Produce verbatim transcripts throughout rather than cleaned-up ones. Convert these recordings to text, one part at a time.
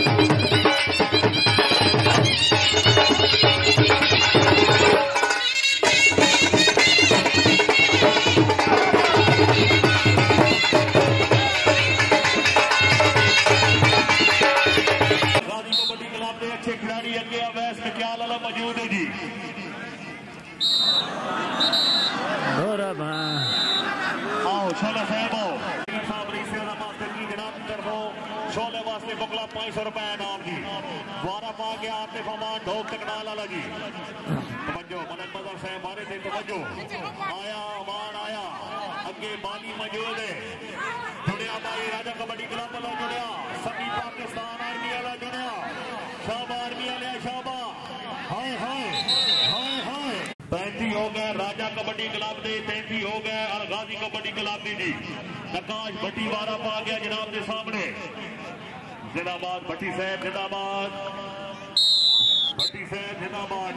पांच सौ रुपए इनाम की द्वारा पा के आपने फमान ढोक तकना लाला जी तवज्जो मनन मजर से हमारे से तवज्जो आया अमान आया अगे बाली मौजूद है जुड़िया भाई राजा कबड्डी क्लब वाला जुड़िया सभी पाकिस्तान आर्मी वाला जुड़िया शाबा आर्मी वाले शाबा हाय हाय हाय हाय पैंती हो गए राजा कबड्डी क्लब दे पैंती हो गए और गाजी कबड्डी क्लब दी जी नकाश भट्टी वारा पा गया जनाब के सामने जिंदाबाद भट्टी साहब जिंदाबाद भट्टी साहब जिंदाबाद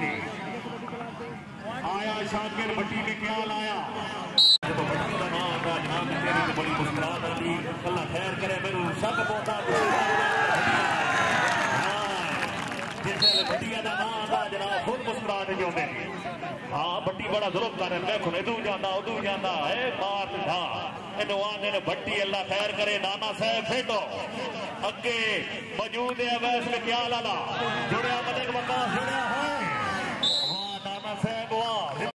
आया शाकिर भट्टी में क्या लाया जब भट्टी का नाम आता जनाब तेरी बड़ी मुस्कुराहट आती अल्लाह खैर करे मेरे शक पोता जिस भट्टिया का नाम आता जनाब खुद मुस्कुराहट जो हाँ भट्टी बड़ा जुल्म कर मैं खुद इधू जाता उधू जाता है बात था इन्हों आने ने भट्टी अल्लाह खैर करे नाना साहब फेटो अगे मौजूद है वैस में क्या लाला जुड़िया मलिक वकास जुड़िया है हाँ नाना साहब वाह